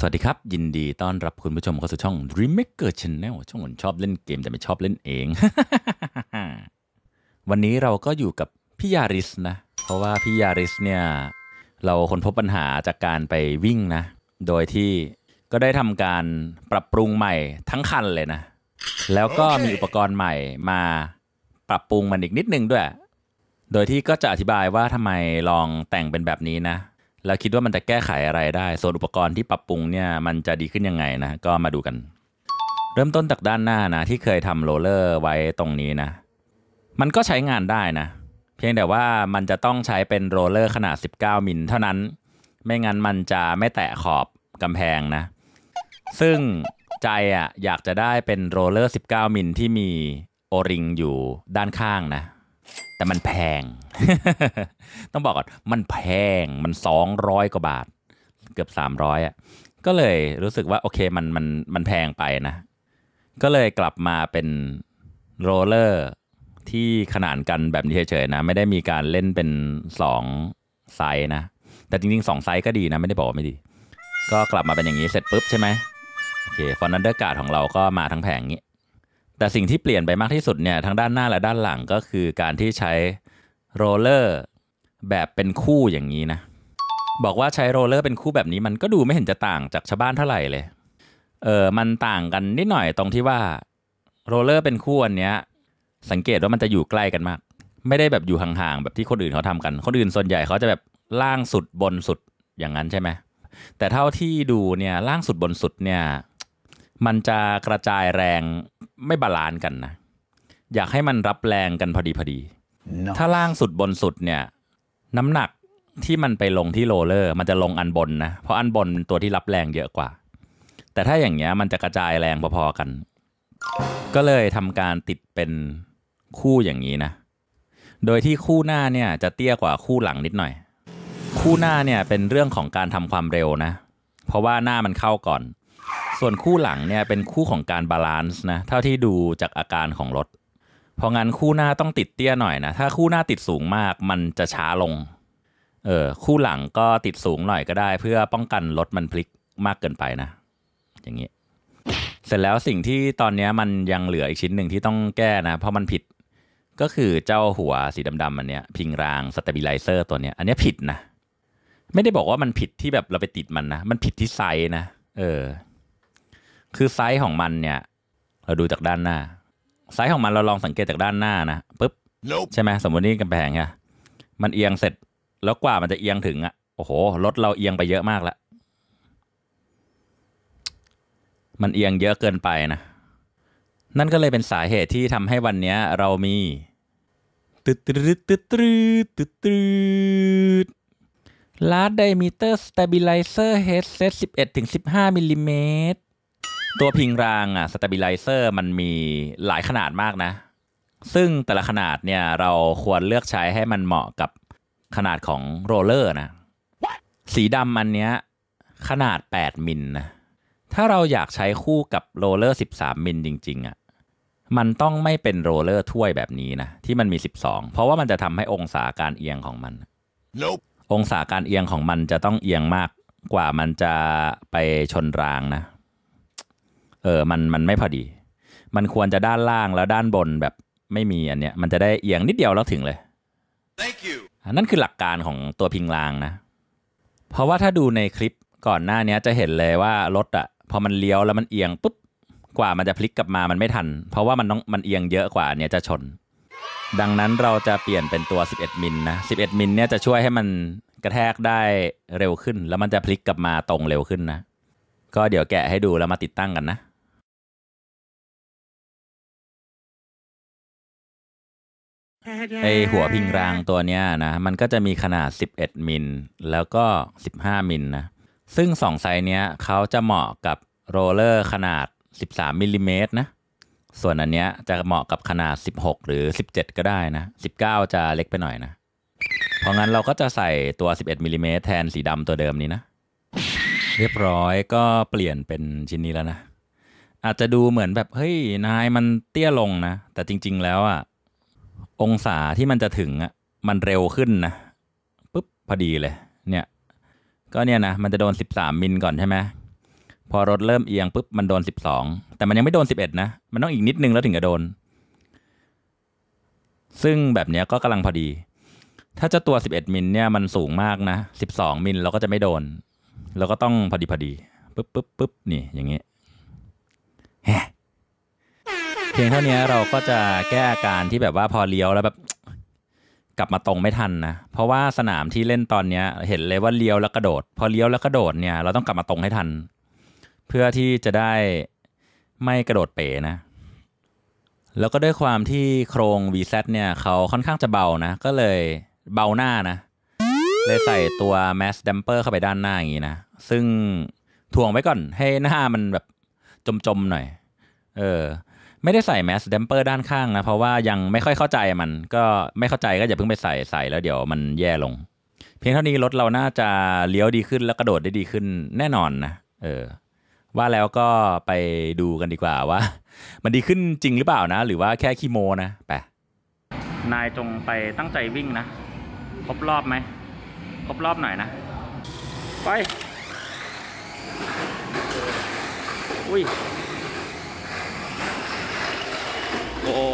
วัสดีครับยินดีต้อนรับคุณผู้ชมเข้าสู่ช่อง Dreammaker Channel ช่องคนชอบเล่นเกมแต่ไม่ชอบเล่นเอง วันนี้เราก็อยู่กับพี่ยาริสนะเพราะว่าพี่ยาริสเนี่ยเราค้นพบปัญหาจากการไปวิ่งนะโดยที่ก็ได้ทำการปรับปรุงใหม่ทั้งคันเลยนะแล้วก็มีอุปกรณ์ใหม่มาปรับปรุงมันอีกนิดนึงด้วยโดยที่ก็จะอธิบายว่าทำไมลองแต่งเป็นแบบนี้นะแล้วคิดว่ามันจะแก้ไขอะไรได้ส่วนอุปกรณ์ที่ปรับปรุงเนี่ยมันจะดีขึ้นยังไงนะก็มาดูกันเริ่มต้นจากด้านหน้านะที่เคยทำโรลเลอร์ไว้ตรงนี้นะมันก็ใช้งานได้นะเพียงแต่ว่ามันจะต้องใช้เป็นโรลเลอร์ขนาด19มิลเท่านั้นไม่งั้นมันจะไม่แตะขอบกำแพงนะซึ่งใจอยากจะได้เป็นโรลเลอร์19มิลที่มีโอริงอยู่ด้านข้างนะแต่มันแพง ต้องบอกก่อนมันแพงมัน200กว่าบาทเกือบ300ก็เลยรู้สึกว่าโอเคมันแพงไปนะก็เลยกลับมาเป็นโรลเลอร์ที่ขนานกันแบบนี้เฉยๆนะไม่ได้มีการเล่นเป็น2ไซส์นะแต่จริงๆ2ไซส์ก็ดีนะไม่ได้บอกว่าไม่ดีก็กลับมาเป็นอย่างนี้เสร็จปุ๊บใช่ไหมโอเคฟอนต์อันเดอร์การ์ดของเราก็มาทั้งแผงนี้แต่สิ่งที่เปลี่ยนไปมากที่สุดเนี่ยทั้งด้านหน้าและด้านหลังก็คือการที่ใช้โรลเลอร์แบบเป็นคู่อย่างนี้นะบอกว่าใช้โรลเลอร์เป็นคู่แบบนี้มันก็ดูไม่เห็นจะต่างจากชาวบ้านเท่าไหร่เลยมันต่างกันนิดหน่อยตรงที่ว่าโรลเลอร์เป็นคู่อันเนี้ยสังเกตว่ามันจะอยู่ใกล้กันมากไม่ได้แบบอยู่ห่างๆแบบที่คนอื่นเขาทำกันคนอื่นส่วนใหญ่เขาจะแบบล่างสุดบนสุดอย่างนั้นใช่ไหมแต่เท่าที่ดูเนี่ยล่างสุดบนสุดเนี่ยมันจะกระจายแรงไม่บาลานซ์กันนะอยากให้มันรับแรงกันพอดี no. ถ้าล่างสุดบนสุดเนี่ยน้ำหนักที่มันไปลงที่โรลเลอร์มันจะลงอันบนนะเพราะอันบนเป็นตัวที่รับแรงเยอะกว่าแต่ถ้าอย่างเงี้ยมันจะกระจายแรงพอๆกันก็เลยทำการติดเป็นคู่อย่างนี้นะโดยที่คู่หน้าเนี่ยจะเตี้ยกว่าคู่หลังนิดหน่อยคู่หน้าเนี่ยเป็นเรื่องของการทำความเร็วนะเพราะว่าหน้ามันเข้าก่อนส่วนคู่หลังเนี่ยเป็นคู่ของการบาลานซ์นะเท่าที่ดูจากอาการของรถเพราะงั้นคู่หน้าต้องติดเตี้ยหน่อยนะถ้าคู่หน้าติดสูงมากมันจะช้าลงคู่หลังก็ติดสูงหน่อยก็ได้เพื่อป้องกันรถมันพลิกมากเกินไปนะอย่างนี้เสร็จแล้วสิ่งที่ตอนนี้มันยังเหลืออีกชิ้นหนึ่งที่ต้องแก้นะเพราะมันผิดก็คือเจ้าหัวสีดำๆอันเนี้ยพิงรางสเตบิไลเซอร์ตัวเนี้ยอันนี้ผิดนะไม่ได้บอกว่ามันผิดที่แบบเราไปติดมันนะมันผิดที่ไซส์นะคือไซส์ของมันเนี่ยเราดูจากด้านหน้าไซส์ของมันเราลองสังเกตจากด้านหน้านะปุ๊บ nope. ใช่ไหมสมมตินี่กำแพงไงมันเอียงเสร็จแล้วกว่ามันจะเอียงถึงโอ้โหรถเราเอียงไปเยอะมากแล้วมันเอียงเยอะเกินไปนะนั่นก็เลยเป็นสาเหตุที่ทำให้วันนี้เรามีลาร์ดไดมิเตอร์สเตบิไลเซอร์เฮดเซต11-15มิลลิเมตรตัวพิงรางสเตบิไลเซอร์มันมีหลายขนาดมากนะซึ่งแต่ละขนาดเนี่ยเราควรเลือกใช้ให้มันเหมาะกับขนาดของโรลเลอร์นะสีดำอันเนี้ยขนาด8มิลนะถ้าเราอยากใช้คู่กับโรลเลอร์13มิลจริงๆมันต้องไม่เป็นโรลเลอร์ถ้วยแบบนี้นะที่มันมี12เพราะว่ามันจะทำให้องศาการเอียงของมัน nope. องศาการเอียงของมันจะต้องเอียงมากกว่ามันจะไปชนรางนะมันไม่พอดีมันควรจะด้านล่างแล้วด้านบนแบบไม่มีอันเนี้ยมันจะได้เอียงนิดเดียวแล้วถึงเลย Thank you. นั่นคือหลักการของตัวพิงรางนะเพราะว่าถ้าดูในคลิปก่อนหน้านี้จะเห็นเลยว่ารถพอมันเลี้ยวแล้วมันเอียงปุ๊บกว่ามันจะพลิกกลับมามันไม่ทันเพราะว่ามันเอียงเยอะกว่าเนี่ยจะชนดังนั้นเราจะเปลี่ยนเป็นตัว11มิลนะ11มิลเนี่ยจะช่วยให้มันกระแทกได้เร็วขึ้นแล้วมันจะพลิกกลับมาตรงเร็วขึ้นนะก็เดี๋ยวแกะให้ดูแล้วมาติดตั้งกันนะไอหัวพิงรางตัวเนี้ยนะมันก็จะมีขนาด11มิลแล้วก็15มิลนะซึ่ง2ไซส์เนี้ยเขาจะเหมาะกับโรลเลอร์ขนาด13มิลลิเมตรนะส่วนอันเนี้ยจะเหมาะกับขนาด16หรือ17ก็ได้นะ19จะเล็กไปหน่อยนะเพราะงั้นเราก็จะใส่ตัว11มิลลิเมตรแทนสีดำตัวเดิมนี้นะเรียบร้อยก็เปลี่ยนเป็นชิ้นนี้แล้วนะอาจจะดูเหมือนแบบเฮ้ยนายมันเตี้ยลงนะแต่จริงๆแล้วองศาที่มันจะถึงมันเร็วขึ้นนะปุ๊บพอดีเลยเนี่ยก็เนี่ยนะมันจะโดน13มิลก่อนใช่ไหมพอรถเริ่มเอียงปุ๊บมันโดน12แต่มันยังไม่โดน11นะมันต้องอีกนิดนึงแล้วถึงจะโดนซึ่งแบบเนี้ยก็กำลังพอดีถ้าเจ้าตัว11มิลเนี่ยมันสูงมากนะ12มิลเราก็จะไม่โดนเราก็ต้องพอดีปุ๊บนี่อย่างงี้เพียงเท่านี้เราก็จะแก้อาการที่แบบว่าพอเลี้ยวแล้วแบบกลับมาตรงไม่ทันนะเพราะว่าสนามที่เล่นตอนนี้เห็นเลยว่าเลี้ยวแล้วกระโดดพอเลี้ยวแล้วกระโดดเนี่ยเราต้องกลับมาตรงให้ทันเพื่อที่จะได้ไม่กระโดดเป๋นะแล้วก็ด้วยความที่โครง VZ เนี่ยเขาค่อนข้างจะเบานะก็เลยเบาหน้านะเลยใส่ตัว Mass Damper เข้าไปด้านหน้าอย่างนี้นะซึ่งถ่วงไว้ก่อนให้หน้ามันแบบจมๆหน่อยไม่ได้ใส่ Mass Damper ด้านข้างนะเพราะว่ายังไม่ค่อยเข้าใจมันก็ไม่เข้าใจก็อย่าเพิ่งไปใส่แล้วเดี๋ยวมันแย่ลงเพียงเท่านี้รถเราน่าจะเลี้ยวดีขึ้นแล้วกระโดดได้ดีขึ้นแน่นอนนะว่าแล้วก็ไปดูกันดีกว่าว่ามันดีขึ้นจริงหรือเปล่านะหรือว่าแค่ขี้โมนะไปนายจงไปตั้งใจวิ่งนะครบรอบไหมครบรอบหน่อยนะไปอุ้ยโอ้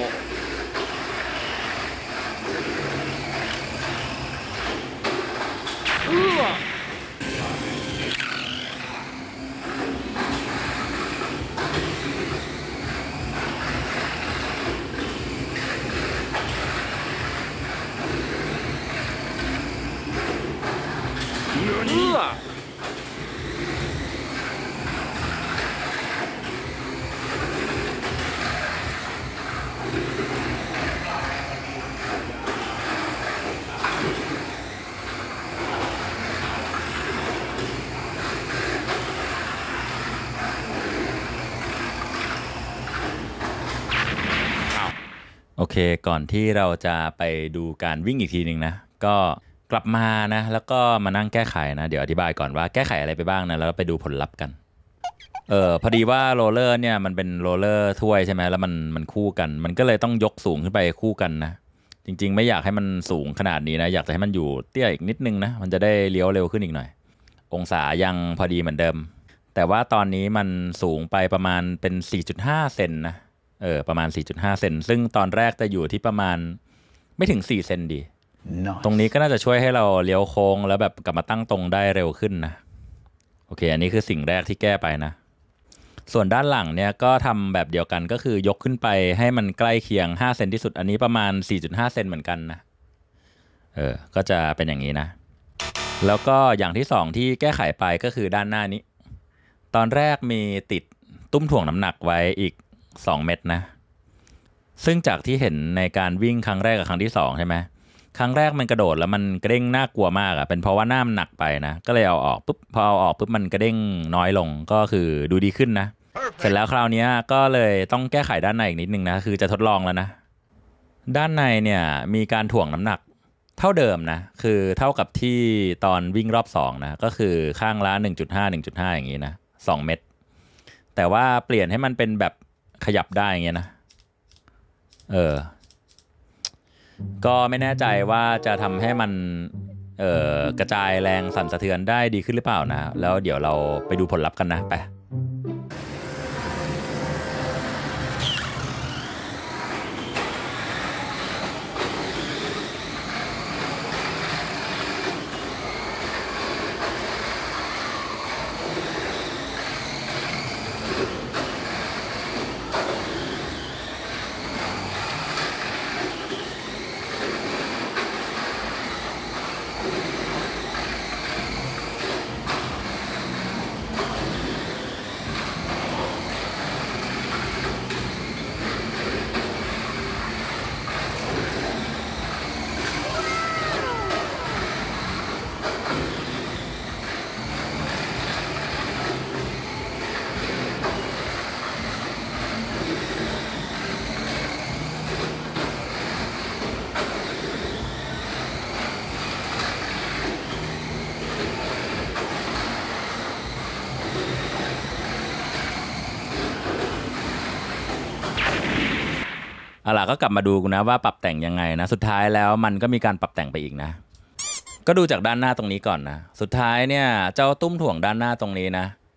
โอเคก่อนที่เราจะไปดูการวิ่งอีกทีหนึ่งนะก็กลับมานะแล้วก็มานั่งแก้ไขนะเดี๋ยวอธิบายก่อนว่าแก้ไขอะไรไปบ้างนะแล้วไปดูผลลัพธ์กันพอดีว่าโรลเลอร์เนี่ยมันเป็นโรลเลอร์ถ้วยใช่ไหมแล้วมันคู่กันมันก็เลยต้องยกสูงขึ้นไปคู่กันนะจริงๆไม่อยากให้มันสูงขนาดนี้นะอยากจะให้มันอยู่เตี้ยอีกนิดนึงนะมันจะได้เลี้ยวเร็วขึ้นอีกหน่อยองศายังพอดีเหมือนเดิมแต่ว่าตอนนี้มันสูงไปประมาณเป็น 4.5 เซนนะประมาณ 4.5 เซนซึ่งตอนแรกจะอยู่ที่ประมาณไม่ถึง4เซนดี nice. ตรงนี้ก็น่าจะช่วยให้เราเลี้ยวโค้งแล้วแบบกลับมาตั้งตรงได้เร็วขึ้นนะโอเคอันนี้คือสิ่งแรกที่แก้ไปนะส่วนด้านหลังเนี่ยก็ทำแบบเดียวกันก็คือยกขึ้นไปให้มันใกล้เคียง5เซนที่สุดอันนี้ประมาณ 4.5 เซนเหมือนกันนะก็จะเป็นอย่างนี้นะแล้วก็อย่างที่2ที่แก้ไขไปก็คือด้านหน้านี้ตอนแรกมีติดตุ้มถ่วงน้ำหนักไว้อีก2 เม็ดนะซึ่งจากที่เห็นในการวิ่งครั้งแรกกับครั้งที่2ใช่ไหมครั้งแรกมันกระโดดแล้วมันกระเด้งน่ากลัวมากเป็นเพราะว่าหน้ามันหนักไปนะก็เลยเอาออกปุ๊บพอเอาออกปุ๊บมันกระเด้งน้อยลงก็คือดูดีขึ้นนะเสร็จแล้วคราวนี้ก็เลยต้องแก้ไขด้านในอีกนิดนึงนะคือจะทดลองแล้วนะด้านในเนี่ยมีการถ่วงน้ำหนักเท่าเดิมนะคือเท่ากับที่ตอนวิ่งรอบ2นะก็คือข้างละ 1.5 อย่างนี้นะ2 เม็ดแต่ว่าเปลี่ยนให้มันเป็นแบบขยับได้อย่างเงี้ยนะก็ไม่แน่ใจว่าจะทำให้มันกระจายแรงสั่นสะเทือนได้ดีขึ้นหรือเปล่านะแล้วเดี๋ยวเราไปดูผลลัพธ์กันนะไปเอาล่ะก็กลับมาดูนะว่าปรับแต่งยังไงนะสุดท้ายแล้วมันก็มีการปรับแต่งไปอีกนะก็ดูจากด้านหน้าตรงนี้ก่อนนะสุดท้ายเนี่ยเจ้าตุ้มถ่วงด้านหน้าตรงนี้นะ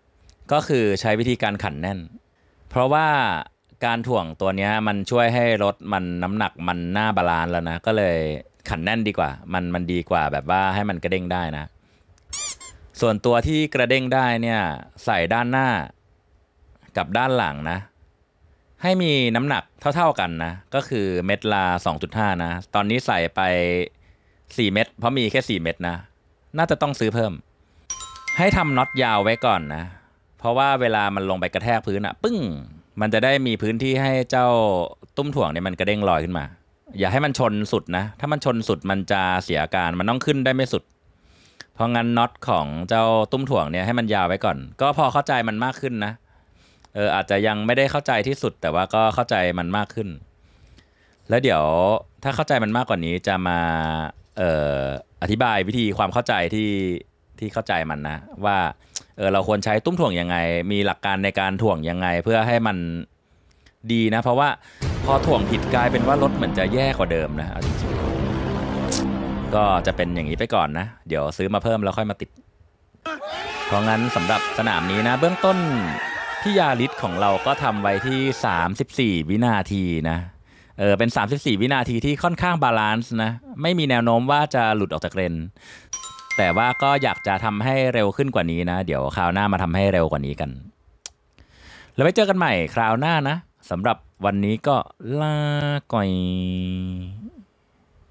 ก็คือใช้วิธีการขันแน่นเพราะว่าการถ่วงตัวเนี้ยมันช่วยให้รถมันน้ำหนักมันหน้าบาลานซ์แล้วนะก็เลยขันแน่นดีกว่ามันดีกว่าแบบว่าให้มันกระเด้งได้นะส่วนตัวที่กระเด้งได้เนี่ยใส่ด้านหน้ากับด้านหลังนะให้มีน้ำหนักเท่าๆกันนะก็คือเม็ดละ2.5นะตอนนี้ใส่ไป4เม็ดเพราะมีแค่4เม็ดนะน่าจะต้องซื้อเพิ่มให้ทำน็อตยาวไว้ก่อนนะเพราะว่าเวลามันลงไปกระแทกพื้นอะปึ้งมันจะได้มีพื้นที่ให้เจ้าตุ้มถ่วงเนี่ยมันกระเด้งลอยขึ้นมาอย่าให้มันชนสุดนะถ้ามันชนสุดมันจะเสียอาการมันต้องขึ้นได้ไม่สุดเพราะงั้นน็อตของเจ้าตุ้มถ่วงเนี่ยให้มันยาวไว้ก่อนก็พอเข้าใจมันมากขึ้นนะอาจจะยังไม่ได้เข้าใจที่สุดแต่ว่าก็เข้าใจมันมากขึ้นแล้วเดี๋ยวถ้าเข้าใจมันมากกว่านี้จะมาอธิบายวิธีความเข้าใจที่เข้าใจมันนะว่าเราควรใช้ตุ้มถ่วงยังไงมีหลักการในการถ่วงยังไงเพื่อให้มันดีนะเพราะว่าพอถ่วงผิดกลายเป็นว่ารถเหมือนจะแย่กว่าเดิมนะเอาจริงๆก็จะเป็นอย่างนี้ไปก่อนนะเดี๋ยวซื้อมาเพิ่มแล้วค่อยมาติดเพราะงั้นสำหรับสนามนี้นะเบื้องต้นพี่ยาริสของเราก็ทำไว้ที่34วินาทีนะเป็น34วินาทีที่ค่อนข้างบาลานซ์นะไม่มีแนวโน้มว่าจะหลุดออกจากเลนแต่ว่าก็อยากจะทำให้เร็วขึ้นกว่านี้นะเดี๋ยวคราวหน้ามาทำให้เร็วกว่านี้กันแล้วไว้เจอกันใหม่คราวหน้านะสำหรับวันนี้ก็ลาก่อย